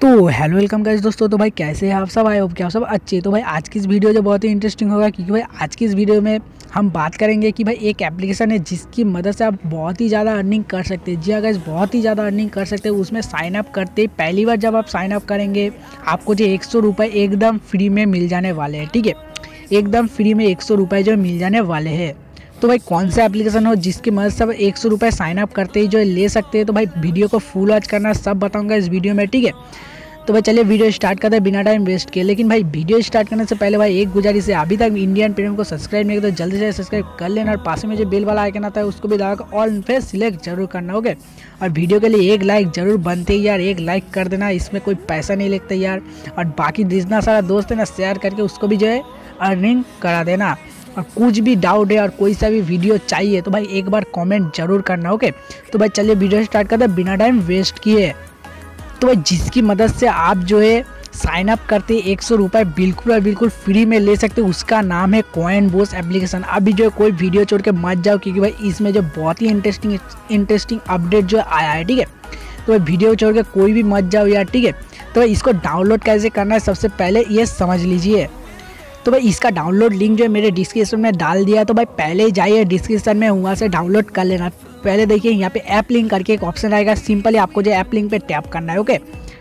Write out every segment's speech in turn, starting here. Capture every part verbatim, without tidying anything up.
तो hello welcome guys दोस्तों। तो भाई कैसे हैं आप सब? आए हो क्या आप सब अच्छे? तो भाई आज की इस वीडियो जो बहुत ही इंटरेस्टिंग होगा, क्योंकि भाई आज की इस वीडियो में हम बात करेंगे कि भाई एक एप्लीकेशन है जिसकी मदद से आप बहुत ही ज़्यादा अर्निंग कर सकते हैं। जी हाँ गाइस, बहुत ही ज़्यादा अर्निंग कर सकते हैं। उसमें साइन अप करते पहली बार जब आप साइन अप करेंगे आपको जो एक सौ रुपये एकदम फ्री में मिल जाने वाले हैं। ठीक है, एकदम फ्री में एक सौ रुपये जो मिल जाने वाले हैं। तो भाई कौन सा एप्लीकेशन हो जिसकी मदद से एक सौ रुपये साइन अप करते ही जो ले सकते हैं। तो भाई वीडियो को फुल वॉच करना, सब बताऊंगा इस वीडियो में। ठीक है, तो भाई चलिए वीडियो स्टार्ट करते हैं बिना टाइम वेस्ट किए। लेकिन भाई वीडियो स्टार्ट करने से पहले भाई एक गुजारिश है, अभी तक इंडियन प्रीमियम को सब्सक्राइब नहीं किया तो जल्दी से सब्सक्राइब कर लेना, और पास में जो बेल वाला आइकन आता है उसको भी दबाकर ऑल पे सिलेक्ट जरूर करना। ओके, और वीडियो के लिए एक लाइक जरूर बनते ही यार, एक लाइक कर देना, इसमें कोई पैसा नहीं लगता यार। और बाकी जितना सारा दोस्त है ना, शेयर करके उसको भी जो है अर्निंग करा देना। और कुछ भी डाउट है और कोई सा भी वीडियो चाहिए तो भाई एक बार कमेंट जरूर करना। ओके, तो भाई चलिए वीडियो स्टार्ट करते हैं बिना टाइम वेस्ट किए। तो भाई जिसकी मदद से आप जो है साइन अप करते एक सौ रुपये बिल्कुल और बिल्कुल फ्री में ले सकते हो, उसका नाम है कॉइनबोस एप्लीकेशन। अभी जो है कोई वीडियो छोड़ के मत जाओ, क्योंकि भाई इसमें जो बहुत ही इंटरेस्टिंग इंटरेस्टिंग अपडेट जो आया है। ठीक है, तो भाई वीडियो छोड़ के कोई भी मत जाओ यार। ठीक है, तो भाई इसको डाउनलोड कैसे करना है सबसे पहले ये समझ लीजिए। तो भाई इसका डाउनलोड लिंक जो है मेरे डिस्क्रिप्शन में डाल दिया, तो भाई पहले जाइए डिस्क्रिप्शन में, वहाँ से डाउनलोड कर लेना। पहले देखिए यहाँ पे ऐप लिंक करके एक ऑप्शन आएगा, सिंपली आपको जो ऐप लिंक पे टैप करना है। ओके,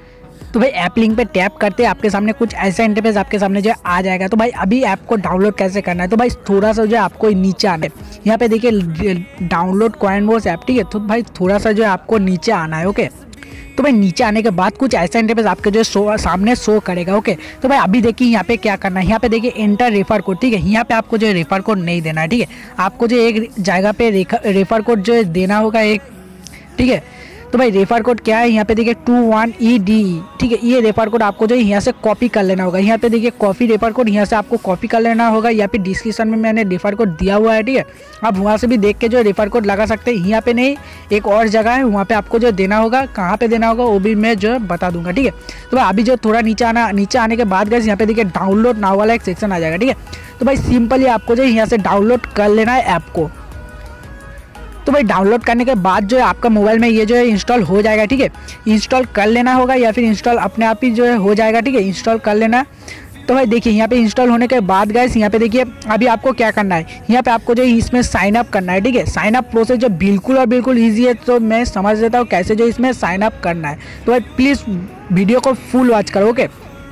तो भाई ऐप लिंक पे टैप करते आपके सामने कुछ ऐसा इंटरफेस आपके सामने जो आ जाएगा। तो भाई अभी ऐप को डाउनलोड कैसे करना है, तो भाई थोड़ा सा जो है आपको नीचे आना है। यहाँ पे देखिए डाउनलोड कॉइनबोस ऐप। ठीक है, तो भाई थोड़ा सा जो है आपको नीचे आना है। ओके, तो भाई नीचे आने के बाद कुछ ऐसा इंटरफेस आपके जो शो सामने शो करेगा। ओके, तो भाई अभी देखिए यहाँ पे क्या करना है, यहाँ पे देखिए एंटर रेफर कोड। ठीक है, यहाँ पे आपको जो है रेफर कोड नहीं देना है। ठीक है, आपको जो एक जगह पे रेफर कोड जो है देना होगा एक। ठीक है, तो भाई रेफर कोड क्या है, यहाँ पे देखिए two one E D E. ठीक है, ये रेफर कोड आपको जो है यहाँ से कॉपी कर लेना होगा। यहाँ पे देखिए कॉपी रेफर कोड यहाँ से आपको कॉपी कर लेना होगा, या फिर डिस्क्रिप्शन में मैंने रेफर कोड दिया हुआ है। ठीक है, आप वहाँ से भी देख के जो रेफर कोड लगा सकते हैं। यहाँ पे नहीं, एक और जगह है वहाँ पे आपको जो देना होगा, कहाँ पे देना होगा वो भी मैं जो है बता दूंगा। ठीक है, तो भाई अभी जो थोड़ा नीचे आना, नीचे आने के बाद गाइस यहाँ पे देखिए डाउनलोड नाउ वाला एक सेक्शन आ जाएगा। ठीक है, तो भाई सिंपली आपको जो है यहाँ से डाउनलोड कर लेना है ऐप को। तो भाई डाउनलोड करने के बाद जो है आपका मोबाइल में ये जो है इंस्टॉल हो जाएगा। ठीक है, इंस्टॉल कर लेना होगा या फिर इंस्टॉल अपने आप ही जो है हो जाएगा। ठीक है, इंस्टॉल कर लेना। तो भाई देखिए यहाँ पे इंस्टॉल होने के बाद गाइस यहाँ पे देखिए अभी आपको क्या करना है, यहाँ पे आपको जो इसमें साइन अप करना है। ठीक है, साइन अप प्रोसेस जो बिल्कुल और बिल्कुल ईजी है, तो मैं समझ देता हूँ कैसे जो इसमें साइन अप करना है। तो भाई प्लीज़ वीडियो को फुल वॉच करो। ओके,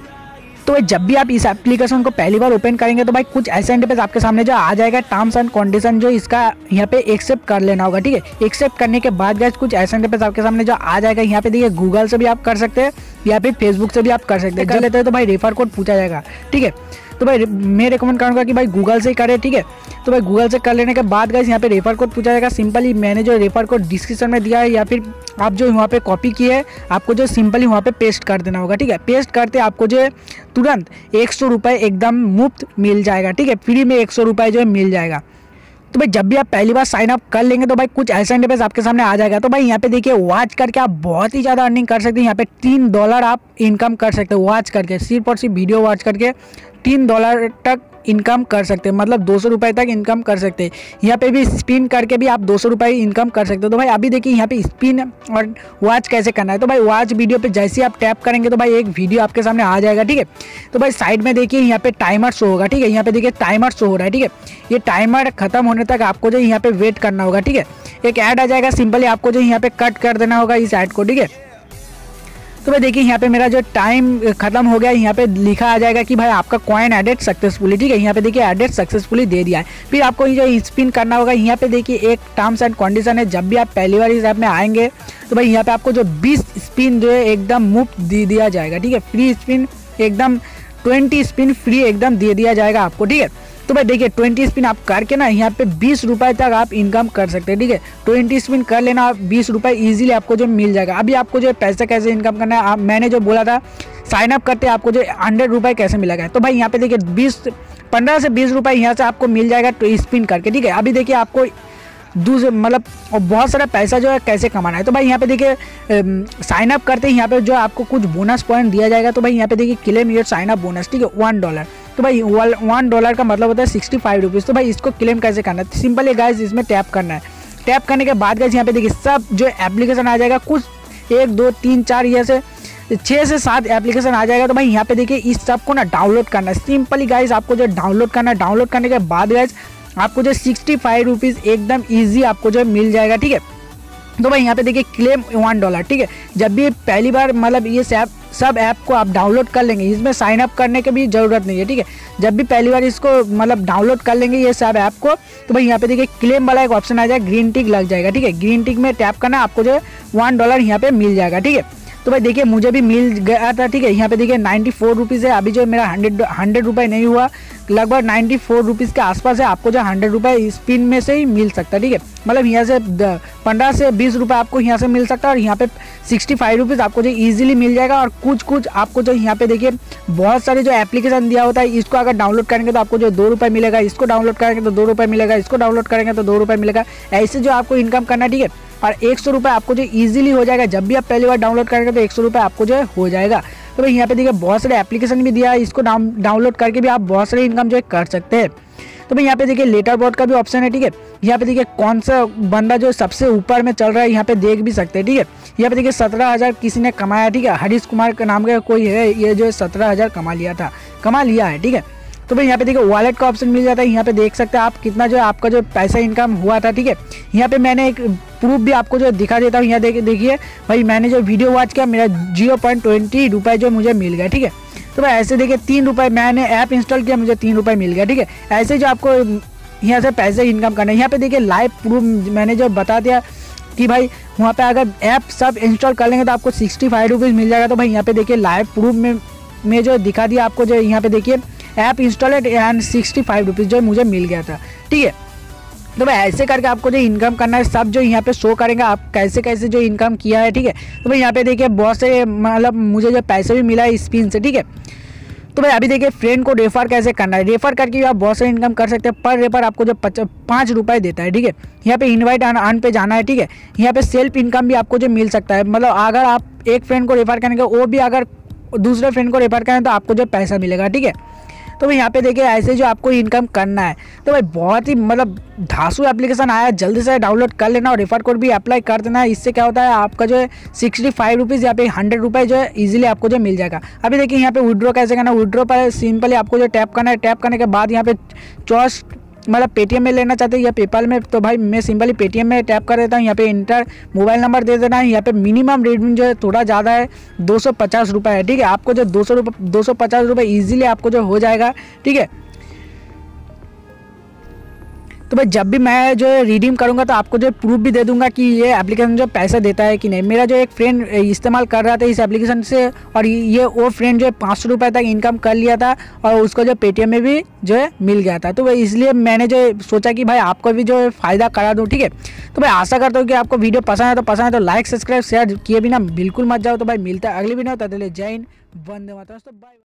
तो भाई जब भी आप इस एप्लीकेशन को पहली बार ओपन करेंगे तो भाई कुछ ऐसा इंटरफेस आपके सामने जो आ जाएगा, टर्म्स एंड कंडीशन जो इसका यहाँ पे एक्सेप्ट कर लेना होगा। ठीक है, एक्सेप्ट करने के बाद गाइस कुछ ऐसा इंटरफेस आपके सामने जो आ जाएगा। यहाँ पे देखिए गूगल से भी आप कर सकते हैं या फिर फेसबुक से भी आप कर सकते हैं। कर लेते हैं तो भाई रेफर कोड पूछा जाएगा। ठीक है, तो भाई मैं रिकमेंड करूँगा कि भाई गूगल से ही करें। ठीक है, तो भाई गूगल से कर लेने के बाद गाइस यहाँ पे रेफर कोड पूछा जाएगा। सिंपली मैंने जो रेफर कोड डिस्क्रिप्शन में दिया है या फिर आप जो वहाँ पे कॉपी किए है, आपको जो सिंपली वहाँ पे पेस्ट कर देना होगा। ठीक है, पेस्ट करते आपको जो है तुरंत एक सौ रुपये एकदम मुफ्त मिल जाएगा। ठीक है, फ्री में एक सौ रुपये जो है मिल जाएगा। तो भाई जब भी आप पहली बार साइन अप कर लेंगे तो भाई कुछ ऐसा इंटरफेस आपके सामने आ जाएगा। तो भाई यहाँ पे देखिए वॉच करके आप बहुत ही ज़्यादा अर्निंग कर सकते हैं। यहाँ पे तीन डॉलर आप इनकम कर सकते हैं वॉच करके, सिर्फ और सिर्फ वीडियो वॉच करके तीन डॉलर तक इनकम कर सकते हैं, मतलब दो सौ रुपये तक इनकम कर सकते हैं। यहाँ पे भी स्पिन करके भी आप दो सौ रुपये इनकम कर सकते हो। तो भाई अभी देखिए यहाँ पे स्पिन और वॉच कैसे करना है। तो भाई वॉच वीडियो पे जैसे ही आप टैप करेंगे तो भाई एक वीडियो आपके सामने आ जाएगा। ठीक है, तो भाई साइड में देखिए यहाँ पे टाइमर शो होगा। ठीक है, यहाँ पे देखिए टाइमर शो हो रहा है। ठीक है, ये टाइमर खत्म होने तक आपको जो यहाँ पे वेट करना होगा। ठीक है, एक ऐड आ जाएगा, सिंपली आपको जो यहाँ पे कट कर देना होगा इस ऐड को। ठीक है, तो भाई देखिए यहाँ पे मेरा जो टाइम खत्म हो गया, यहाँ पे लिखा आ जाएगा कि भाई आपका कॉइन एडेड सक्सेसफुली। ठीक है, यहाँ पे देखिए एडेड सक्सेसफुली दे दिया है। फिर आपको ये जो स्पिन करना होगा, यहाँ पे देखिए एक टर्म्स एंड कंडीशन है। जब भी आप पहली बार इस ऐप में आएंगे तो भाई यहाँ पे आपको जो बीस स्पिन जो है एकदम मुफ्त दे दिया जाएगा। ठीक है, फ्री स्पिन एकदम ट्वेंटी स्पिन फ्री एकदम दे दिया जाएगा आपको। ठीक है, तो भाई देखिए ट्वेंटी स्पिन आप करके ना यहाँ पे बीस रुपए तक आप इनकम कर सकते हैं। ठीक है, ट्वेंटी स्पिन कर लेना, आप बीस रुपए इजीली आपको जो मिल जाएगा। अभी आपको जो पैसा कैसे इनकम करना है, आप मैंने जो बोला था साइन अप करते आपको जो हंड्रेड रुपये कैसे मिलेगा। तो भाई यहाँ पे देखिए बीस पंद्रह से बीस रुपये यहाँ से आपको मिल जाएगा तो स्पिन करके। ठीक है, अभी देखिए आपको दूसरे मतलब और बहुत सारा पैसा जो है कैसे कमाना है। तो भाई यहाँ पे देखिए साइन अप करते हैं, यहाँ पे जो आपको कुछ बोनस पॉइंट दिया जाएगा। तो भाई यहाँ पे देखिए claim your sign up bonus. ठीक है, वन डॉलर। तो भाई वन डॉलर का मतलब होता है सिक्सटी फाइव रुपीज़। तो भाई इसको क्लेम कैसे करना है, सिंपल है गाइस, इसमें टैप करना है। टैप करने के बाद गाइस यहाँ पे देखिए सब जो एप्लीकेशन आ जाएगा, कुछ एक दो तीन चार ये से छः से सात एप्लीकेशन आ जाएगा। तो भाई यहाँ पे देखिए इस सब को ना डाउनलोड करना है सिंपली गाइस। आपको जो डाउनलोड करना है, डाउनलोड करने के बाद गाइस आपको जो सिक्सटी फाइव रुपीज़ एकदम ईजी आपको जो मिल जाएगा, ठीक है। तो भाई यहाँ पे देखिए क्लेम वन डॉलर, ठीक है। जब भी पहली बार मतलब ये ऐप सब ऐप को आप डाउनलोड कर लेंगे, इसमें साइन अप करने की भी ज़रूरत नहीं है, ठीक है। जब भी पहली बार इसको मतलब डाउनलोड कर लेंगे ये सब ऐप को, तो भाई यहाँ पे देखिए क्लेम वाला एक ऑप्शन आ जाएगा, ग्रीन टिक लग जाएगा, ठीक है। ग्रीन टिक में टैप करना, आपको जो है वन डॉलर यहाँ पे मिल जाएगा, ठीक है। तो भाई देखिए मुझे भी मिल गया था, ठीक है। यहाँ पे देखिए नाइन्टी फोर रुपीज़ है, अभी जो मेरा हंड्रेड हंड्रेड रुपये नहीं हुआ, लगभग नाइन्टी फोर रुपीज़ के आसपास है। आपको जो हंड्रेड रुपये स्पिन में से ही मिल सकता है, ठीक है। मतलब यहाँ से पंद्रह से बीस रुपये आपको यहाँ से मिल सकता है और यहाँ पे सिक्सटी फाइव रुपीज़ आपको जो ईजिली मिल जाएगा। और कुछ कुछ आपको जो यहाँ पे देखिए बहुत सारे जो एप्लीकेशन दिया होता है, इसको अगर डाउनलोड करेंगे तो आपको जो दो रुपये मिलेगा, इसको डाउनलोड करेंगे तो दो रुपये मिलेगा, इसको डाउनलोड करेंगे तो दो रुपये मिलेगा। ऐसे जो आपको इनकम करना है, ठीक है। और एक सौ रुपये आपको जो ईजिली हो जाएगा, जब भी आप पहली बार डाउनलोड करेंगे तो एक सौ रुपये आपको जो है हो जाएगा। तो भाई यहाँ पे देखिए बहुत सारे एप्लीकेशन भी दिया है, इसको डाउनलोड करके भी आप बहुत सारे इनकम जो है कर सकते हैं। तो भाई यहाँ पे देखिए लेटर बोर्ड का भी ऑप्शन है, ठीक है। यहाँ पे देखिए कौन सा बंदा जो सबसे ऊपर में चल रहा है यहाँ पे देख भी सकते हैं, ठीक है। यहाँ पे देखिए सत्रह हज़ार किसी ने कमाया, ठीक है। हरीश कुमार के नाम का कोई है, ये जो है सत्रह हज़ार कमा लिया था कमा लिया है, ठीक है। तो भाई यहाँ पे देखिए वॉलेट का ऑप्शन मिल जाता है, यहाँ पे देख सकते हैं आप कितना जो है आपका जो पैसा इनकम हुआ था, ठीक है। यहाँ पे मैंने एक प्रूफ भी आपको जो दिखा देता हूँ, यहाँ देखिए देखिए भाई मैंने जो वीडियो वॉच किया, मेरा जीरो पॉइंट ट्वेंटी रुपये जो मुझे मिल गया, ठीक है। तो भाई ऐसे देखिए तीन रुपये मैंने ऐप इंस्टॉल किया, मुझे तीन रुपये मिल गया, ठीक है। ऐसे जो आपको यहाँ से पैसे इनकम करना है, यहाँ पे देखिए लाइव प्रूफ मैंने जो बता दिया कि भाई वहाँ पे अगर ऐप सब इंस्टॉल कर लेंगे तो आपको सिक्सटी फाइव रुपीज़ मिल जाएगा। तो भाई यहाँ पे देखिए लाइव प्रूफ में में जो दिखा दिया आपको, जो यहाँ पे देखिए app installed and sixty five rupees जो मुझे मिल गया था, ठीक है। तो भाई ऐसे करके आपको जो इनकम करना है सब जो यहाँ पे शो करेंगे आप कैसे कैसे जो इनकम किया है, ठीक है। तो भाई यहाँ पे देखिए बहुत से मतलब मुझे जो पैसे भी मिला है स्पिन से, ठीक है। तो भाई अभी देखिए फ्रेंड को रेफर कैसे करना है, रेफर करके भी आप बहुत सारे इनकम कर सकते हैं। पर रेफर आपको जो पाँच रुपये देता है, ठीक है। यहाँ पे इनवाइट अन पे जाना है, ठीक है। यहाँ पे सेल्फ इनकम भी आपको जो मिल सकता है, मतलब अगर आप एक फ्रेंड को रेफर करेंगे, वो भी अगर दूसरे फ्रेंड को रेफर करें तो आपको जो पैसा मिलेगा, ठीक है। तो भाई यहाँ पे देखिए ऐसे जो आपको इनकम करना है। तो भाई बहुत ही मतलब धांसू एप्लीकेशन आया, जल्दी से डाउनलोड कर लेना और रेफर कोड भी अप्लाई कर देना। इससे क्या होता है आपका जो है सिक्सटी फाइव रुपीज़ या पे हंड्रेड रुपये जो है इजीली आपको जो मिल जाएगा। अभी देखिए यहाँ पे विड्रॉ कैसे करना है, विड्रॉ पर सिंपली आपको जो टैप करना है, टैप करने के बाद यहाँ पे चॉइस मतलब पेटीएम में लेना चाहते हैं या पेपाल में, तो भाई मैं सिंपली पेटीएम में टैप कर देता हूँ। यहाँ पे इंटर मोबाइल नंबर दे देना है। यहाँ पे मिनिमम रेट जो है थोड़ा ज़्यादा है, दो सौ पचास रुपये है, ठीक है। आपको जो दो सौ रुपये दो सौ पचास रुपये ईजिली आपको जो हो जाएगा, ठीक है। तो भाई जब भी मैं जो है रिडीम करूंगा तो आपको जो प्रूफ भी दे दूंगा कि ये एप्लीकेशन जो पैसा देता है कि नहीं। मेरा जो एक फ्रेंड इस्तेमाल कर रहा था इस एप्लीकेशन से और ये वो फ्रेंड जो है पाँच सौ रुपये तक इनकम कर लिया था और उसको जो पेटीएम में भी जो है मिल गया था। तो भाई इसलिए मैंने जो सोचा कि भाई आपको भी जो है फ़ायदा करा दूँ, ठीक है। तो भाई आशा करता हूँ कि आपको वीडियो पसंद है, तो पसंद है तो लाइक सब्सक्राइब शेयर किए बिना बिल्कुल मत जाओ। तो भाई मिलता है अगली वीडियो, तब तक जय हिंद, वंदे मातरम। तो बाय।